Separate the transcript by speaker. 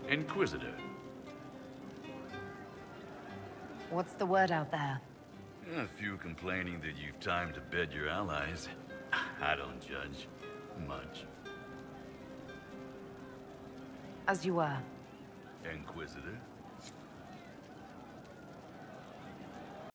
Speaker 1: Inquisitor.
Speaker 2: What's the word out there?
Speaker 1: A few complaining that you've time to bed your allies. I don't judge. Much.
Speaker 2: As you were.
Speaker 1: Inquisitor.